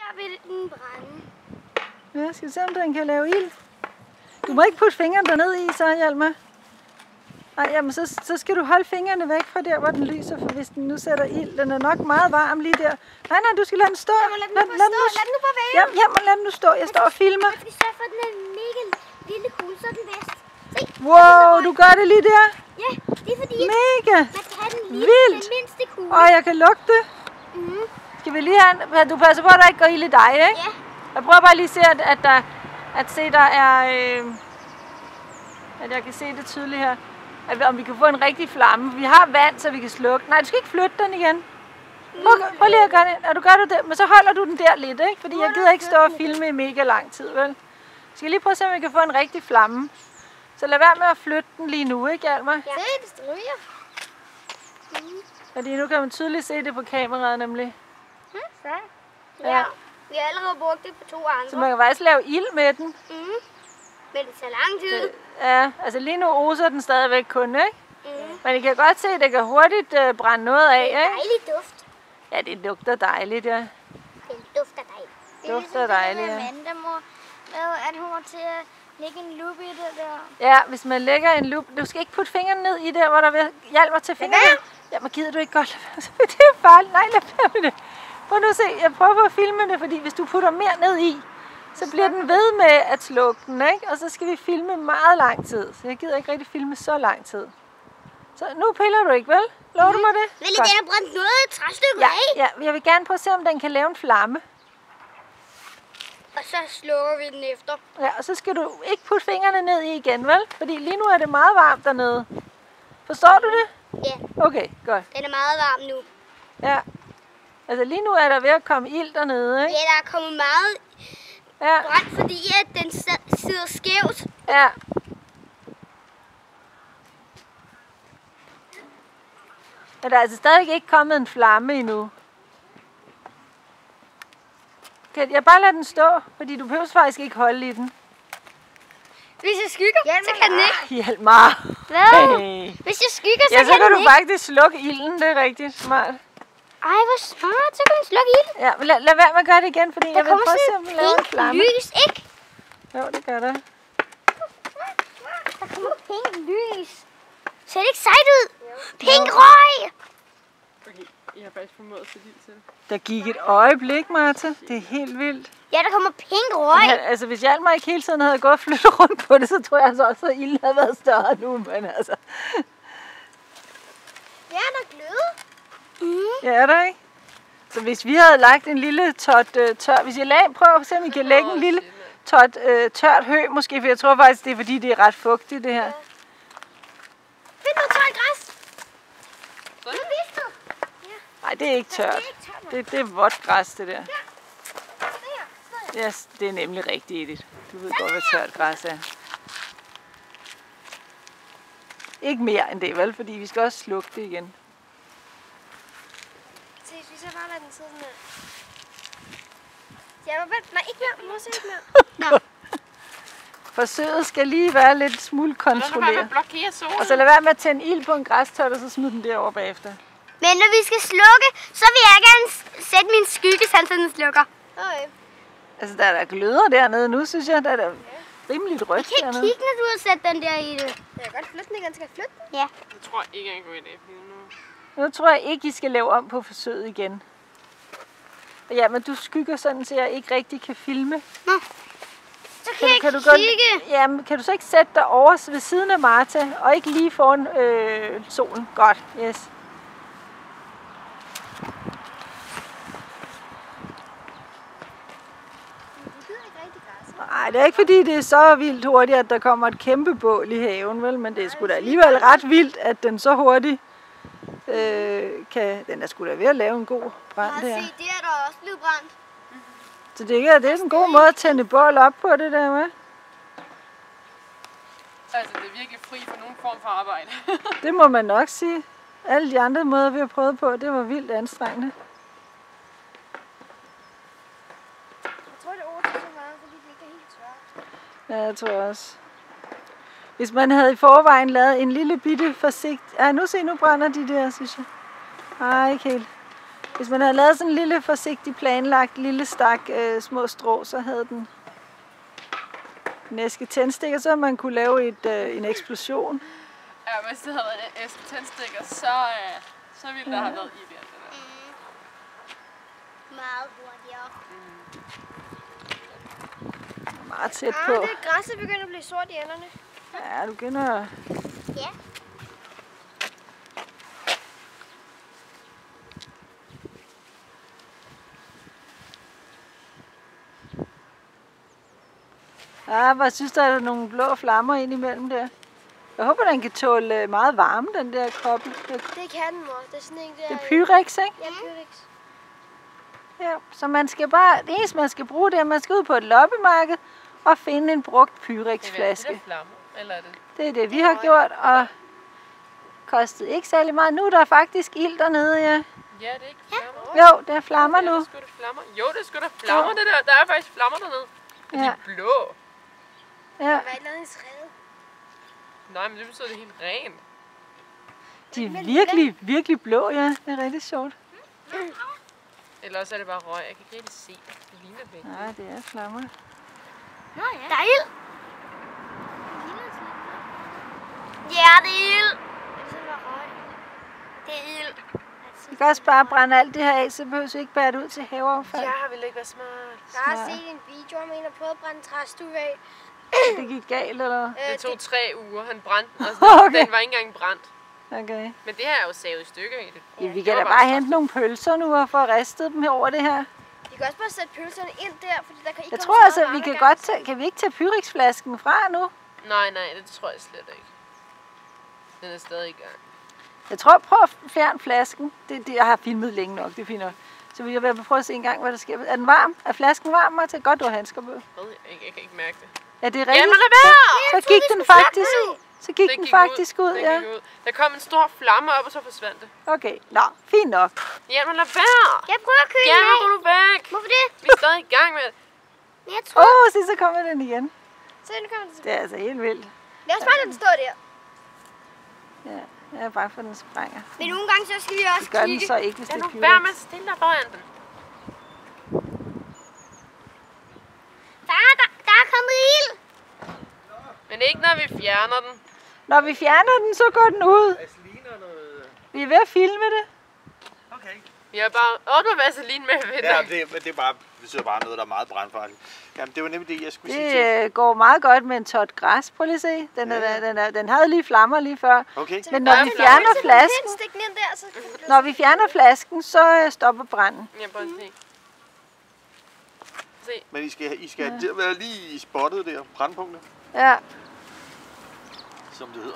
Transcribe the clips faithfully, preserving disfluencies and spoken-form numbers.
her vil den brænde. Ja, skal vi se, om den kan lave ild? Du må ikke putte fingrene derned i, så Hjalmar. Nej, jamen så, så skal du holde fingrene væk fra der, hvor den lyser, for hvis den nu sætter ild, den er nok meget varm lige der. Nej, nej, du skal lade den stå. Lad, lad, den, lad, lad, stå. lad den nu bare være. Jamen, jamen, lad den nu stå. Jeg står og filmer. Jeg skal sørge for, at den er mega lille kugle, så er den bedst. Se. Wow, du gør det lige der. Ja, det er fordi, mega. man kan have den lille, Vildt. den mindste kugle. Og jeg kan lugte det. Mm. Skal vi lige have, du passer på, at der ikke går ild i dig, ikke? Ja. Jeg prøver bare lige at se, at, at, der, at se, der er, øh, at jeg kan se det tydeligt her. At, om vi kan få en rigtig flamme. Vi har vand, så vi kan slukke. Nej, du skal ikke flytte den igen. Prøv, prøv lige at gøre det. Ja, du gør det der, men så holder du den der lidt, ikke? Fordi jeg gider ikke stå og filme i mega lang tid, vel? Vi skal lige prøve at se, om vi kan få en rigtig flamme. Så lad være med at flytte den lige nu, ikke Hjalmar? Ja, det ryger. Mm. Fordi nu kan man tydeligt se det på kameraet, nemlig. Ja, så. Ja. Vi har allerede brugt det på to andre. Så man kan faktisk lave ild med den. Mm. Men det tager lang tid. Ja, altså lige nu oser den stadigvæk kun, ikke? Mm. Men I kan godt se, at det kan hurtigt uh, brænde noget af, ikke? Det er dejlig duft. Ja, det lugter dejligt, ja. Den dufter dejligt. Det dufter dejligt, ja. Amanda må lave, at hun må til at lægge en lup i det der. Ja, hvis man lægger en lup. Du skal ikke putte fingrene ned i der, hvor der vil hjælpe til fingrene. Ja, men gider du ikke godt? Det er farligt. Nej, lad være med det. Prøv nu at se. Jeg prøver at filme det, fordi hvis du putter mere ned i, så bliver den ved med at slukke den, ikke? Og så skal vi filme meget lang tid. Så jeg gider ikke rigtig filme så lang tid. Så nu piller du ikke, vel? Lover du mig det? Vil I den have brændt noget træstykke ja, af? Ja, jeg vil gerne prøve at se, om den kan lave en flamme. Og så slukker vi den efter. Ja, og så skal du ikke putte fingrene ned i igen, vel? Fordi lige nu er det meget varmt dernede. Forstår du det? Ja. Okay, godt. Den er meget varm nu. Ja. Altså lige nu er der ved at komme ild dernede, ikke? Ja, der er kommet meget ja. brændt, fordi at den sidder skævt. Ja. Men der er altså stadig ikke kommet en flamme endnu. Kan jeg bare lade den stå? Fordi du behøver faktisk ikke holde i den. Hvis jeg skygger, Hjalmar, så kan den ikke. Hjalmar. Hvad? Hey. Hvis jeg skygger, så ja, kan så den kan du ikke. faktisk slukke ilden. Det er rigtig smart. Ej, hvor smart. Så kan den slukke ilden. Ja, men lad, lad være med at gøre det igen, fordi der jeg vil prøve at se, om vi laver en flamme. lys, ikke? Jo, det gør der. Der kommer pink lys. Ser det ikke sejt ud? Pink røg! Okay, I har faktisk formået at sætte ild til det. Der gik et øjeblik, Martha. Det er helt vildt. Ja, der kommer pink røg. Han, altså, hvis Hjalmar ikke hele tiden havde gået og flyttet rundt på det, så tror jeg altså også, at ilden havde været større nu. Men altså... Ja, der er gløde. Mm. Ja, er der ikke? Så hvis vi havde lagt en lille tot uh, tør... Hvis jeg lag, prøv at se, om I kan lægge en lille tot uh, tørt hø, måske. For jeg tror faktisk, det er fordi, det er ret fugtigt, det her. Ja. Find noget tørt græs. Nu viste du. Nej, det er ikke tørt. Det, det er vådt græs, det der. Ja, yes, det er nemlig rigtigt, Edith. Du ved godt, hvad tørt græs er. Ikke mere end det, vel? Fordi vi skal også slukke det igen. Se, hvis vi så bare lader den sidde sådan her. Ja, men vent. Nej, ikke mere. Må se ikke mere. Nå. Forsøget skal lige være lidt smule kontrolleret. Og så lad være med at tænde ild på en græstørt, og så smid den derover bagefter. Men når vi skal slukke, så vil jeg gerne sætte min skygge, så den slukker. Okay. Altså, der er der gløder dernede nu, synes jeg. Der er der rimeligt rødt dernede. Jeg kan ikke kigge, når du har sat den der i det. Jeg kan godt flytte den igen. Skal jeg flytte den? Ja. Jeg tror ikke, jeg går i det. Nu... nu tror jeg ikke, I skal lave om på forsøget igen. Ja, men du skygger sådan, så jeg ikke rigtig kan filme. Nå. Så kan, kan jeg kan ikke du kigge. Godt, jamen, kan du så ikke sætte dig over ved siden af Martha, og ikke lige foran øh, solen? Godt, yes. Nej, det er ikke fordi, det er så vildt hurtigt, at der kommer et kæmpe bål i haven, vel? Men det er sgu da alligevel ret vildt, at den så hurtigt øh, kan... Den er sgu da ved at lave en god brand der. Ja, se, det er der også blevet brændt. Så det er, det er en god måde at tænde bål op på det der, med. Altså, det er virkelig fri for nogen form for arbejde. Det må man nok sige. Alle de andre måder, vi har prøvet på, det var vildt anstrengende. Jeg tror, det overtager så meget, fordi det ikke er helt tørt. Ja, jeg tror også. Hvis man havde i forvejen lavet en lille bitte forsigt... Ja, nu se, nu brænder de der, synes jeg. Nej, ikke helt. Hvis man havde lavet sådan en lille forsigtig planlagt lille stak øh, små strå, så havde den en æske tændstikker, så man kunne lave et, øh, en eksplosion. Ja, hvis det havde været en æske tændstikker, så, øh, så ville der have været i der. Meget hurtigere. Meget tæt Ah, på. det græsset begynder at blive sort i enderne. Ja, du begynder... Ja. Ja, hvad synes du, er der nogle blå flammer ind imellem der? Jeg håber, den kan tåle meget varme, den der kobbel. Det, Det kan den, mor. Det er sådan en der... det er Pyrex, ikke? Ja, Pyrex. Ja, så man skal bare, det eneste man skal bruge, det er, at man skal ud på et loppemarked og finde en brugt Det er Pyrex-flaske. det flammer, eller er det? Det er det, vi har gjort, og kostede ikke særlig meget. Nu er der faktisk ild dernede, ja. Ja, det er ikke flammer. Jo, der er flammer Ja, nu. det er sgu da flammer. Jo, det er sgu da flammer, det der. Der er faktisk flammer dernede. Men de Ja, er blå. ja. Der var et eller andet i træet. Nej, men det betyder, at det er helt rent. De er virkelig, virkelig blå, ja. Det er rigtig sjovt. Eller også er det bare røg. Jeg kan ikke rigtig se det. Det ligner væk. Nej, det er flammer. Nå, ja. Der er ild. Ja, det er ild. Det er var røg. Det er ild. Vi kan også bare brænde alt det her af, så behøver vi ikke bære det ud til haveaffald. Ja, vil ikke være smart. Jeg har set en video om en, der prøvede at brænde en træstue af. Det gik galt, eller? Øh, Det tog tre uger. Han brændte den, og sådan, Okay. den var ikke engang brændt. Okay. Men det her er jo savet i stykker i det. Ja, vi Det kan var da bare bare så hente nogle pølser nu og få ristet dem her over det her. Vi kan også bare sætte pølserne ind der, fordi der kan ikke Jeg komme tror så altså, meget vi varme kan ad godt gangen. tage, kan vi ikke tage Pyrex-flasken fra nu? Nej, nej, det tror jeg slet ikke. Den er stadig i gang. Jeg tror, prøv at fjerne flasken. Det, det, jeg har filmet længe nok, det er fint nok. Så vil jeg være prøve at se en gang, hvad der sker. Er den varm? Er flasken varm? Martin? Godt, du har handsker på. Jeg, jeg, jeg kan ikke mærke det. Ja, det er rigtigt. Jamen lad være! Så gik den faktisk, så gik den gik faktisk ud, Den ja. gik ud. Der kom en stor flamme op, og så forsvandt det. Okay, nå, fint nok. Jamen lad være! Jeg prøver at køle den Jamen, af. gå nu væk! Hvorfor det? Vi er stadig i gang med det. Jeg tror... Åh, oh, så kommer den igen. Så nu kommer den Det er altså helt vildt. Lad os bare lade den stå der. Ja, jeg er bange for, at den sprænger. Men nogle gange så skal vi også Det gør den kigge. så ikke, hvis Lad det er nu være med Pyrex. at stille dig foran den. Far, der, der er kommet ild. Men ikke når vi fjerner den. Når vi fjerner den, så går den ud. Vaseline og noget... Vi er ved at filme det. Okay. Vi har bare... Åh, du har vaseline med, venner. Ja, det, men det er bare, det betyder bare noget, der er meget brandfarligt. Jamen, det var nemlig det, jeg skulle sige til. Det øh, går meget godt med en tot græs. Prøv lige at se. Den, er, Ja. den, er, den havde lige flammer lige før. Okay. Men når vi fjerner flasken, Stik den ind der, så kan den når vi fjerner flasken, så øh, stopper branden. Ja, bare se. Se. Men I skal, I skal ja. være lige i spottet der, brandpunktet, Ja. som det hedder.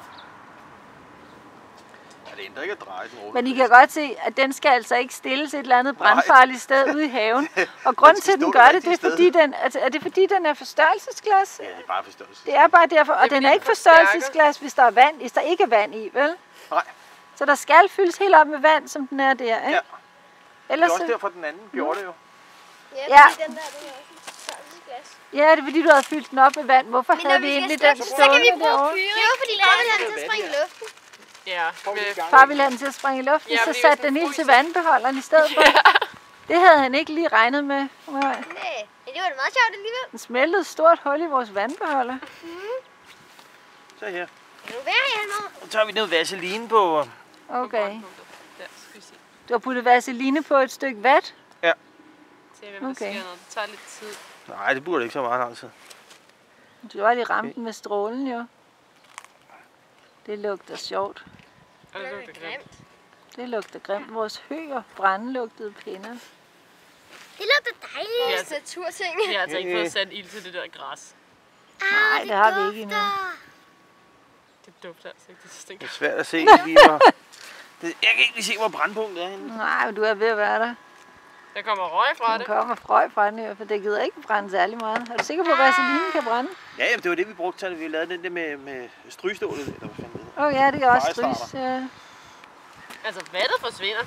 Ja, det ændrer ikke at dreje den rundt. Men I kan godt se, at den skal altså ikke stilles et eller andet brandfarligt sted ude i haven. Og grunden til, at den gør det, det er fordi, den, altså, er det fordi, den er forstørrelsesglas? Ja, det er bare forstørrelse. Det er bare derfor, og Det er den fordi, er ikke den forstærker. forstørrelsesglas, hvis der er vand, hvis der ikke er vand i, vel? Nej. Så der skal fyldes helt op med vand, som den er der, ikke? Ja. Det Ellers er også så, derfor, den anden gjorde det jo. Ja, Ja. fordi den der, den er også en størrelsesglas. ja, det er fordi, du havde fyldt den op med vand. Hvorfor Men når havde vi vi skal egentlig stå- den så kan vi stående bruge derovre? Pyrex. Det er jo fordi, far vil have den til at springe i luften. Ja. med- Far ville have den til at springe i luften, Ja, så fordi satte hvis den den ild til fryser- vandbeholderen i stedet for. Det havde han ikke lige regnet med. Nej. Nej, men det var da meget sjovt alligevel. Den smeltede et stort hul i vores vandbeholder. Så her. Kan du være her, mor? Så tager vi noget vaseline på. Okay. Der skal vi se. Du har puttet vaseline på et stykke vat. Se, hvem der Okay. sker noget. Det tager lidt tid. Nej, det burde ikke så meget lang tid. Du har lige ramt den med strålen, jo. Det lugter sjovt. Og det lugter grimt. Det lugter grimt. Vores høer brændelugtede pinder. Det lugter dejligt. Ja, Det altså- er naturting. Vi har altså ikke fået sat ild til det der græs. Nej, det har vi ikke endnu. Det dufter altså ikke. Det stinker. Det er svært at se lige hvor... Det, jeg kan ikke lige se, hvor brandpunktet er henne. Nej, men du er ved at være der. Der kommer røg fra Den det. kommer frøj fra den her, for det gider ikke brænde særlig meget. Er du sikker på, at vaselinen kan brænde? Ja, jamen, det var det, vi brugte til, at vi lavede den der med, med strygstålet. Eller hvad fanden det hedder. Åh oh, ja, det kan også Fejlstarter. strys. Ja. Altså, vandet forsvinder.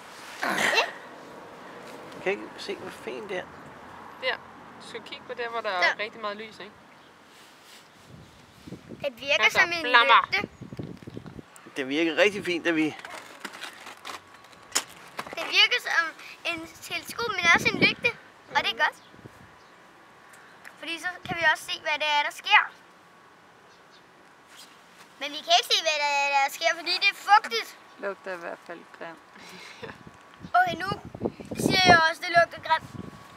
Jeg kan ikke se, hvor fint det er. Der. Du skal kigge på der, hvor der er Der. rigtig meget lys, ikke? Det virker Altså, som en flammer. lygte. Det virker rigtig fint, da vi... Det virker som også en lygte, og det er godt. Fordi så kan vi også se, hvad det er, der sker. Men vi kan ikke se, hvad der, er, der sker, fordi det er fugtigt. Lugter i hvert fald grimt. Okay, nu siger jeg også, det lugter grimt.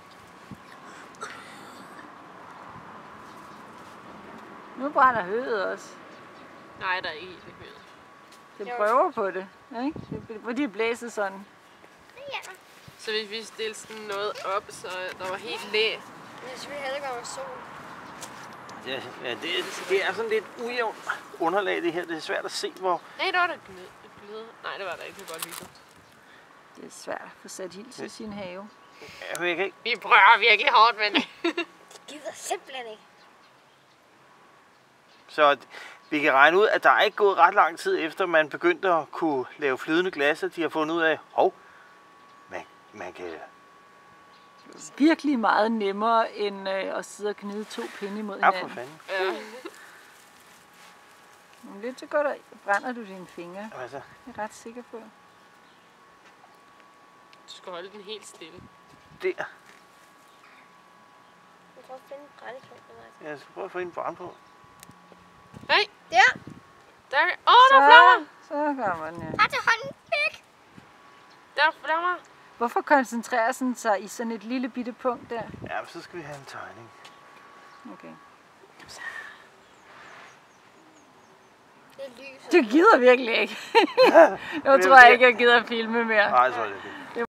Nu brænder høet også. Nej, der er ikke helt højt. Det prøver på det, ikke? Det- Fordi det blæser sådan. Ja. Så hvis vi stillede sådan noget op, så der var helt læ. Jeg synes, vi heller ikke var sol. Ja, ja det, det er sådan lidt ujævnt underlag det her. Det er svært at se, hvor... Nej, der var der glød. glød. Nej, det var der ikke. Det var godt lyset. Det er svært at få sat ild til sin have. Jeg kan ikke... Vi prøver virkelig hårdt, men... Det gider simpelthen ikke. Så vi kan regne ud, at der er ikke gået ret lang tid efter, man begyndte at kunne lave flydende glas, og de har fundet ud af, hov, man, man kan... Virkelig meget nemmere end øh, at sidde og knyde to pinde imod Ja, for hinanden. fanden. Ja. Men lidt så godt, brænder du dine fingre. Altså, Jeg er ret sikker på. Du skal holde den helt stille. der. Jeg tror, at finde en brændekant. Jeg skal prøve at få en brand på. Nej, Der! der er... Åh, oh, der er flammer! Så kommer den, ja. Bare til hånden væk. Der er flammer! Hvorfor koncentrerer den sig i sådan et lille bitte punkt der? Ja, men så skal vi have en tegning. Okay. Det er lys. Du gider virkelig ikke. Jeg tror jeg ikke, jeg gider at filme mere. Nej, så er det det.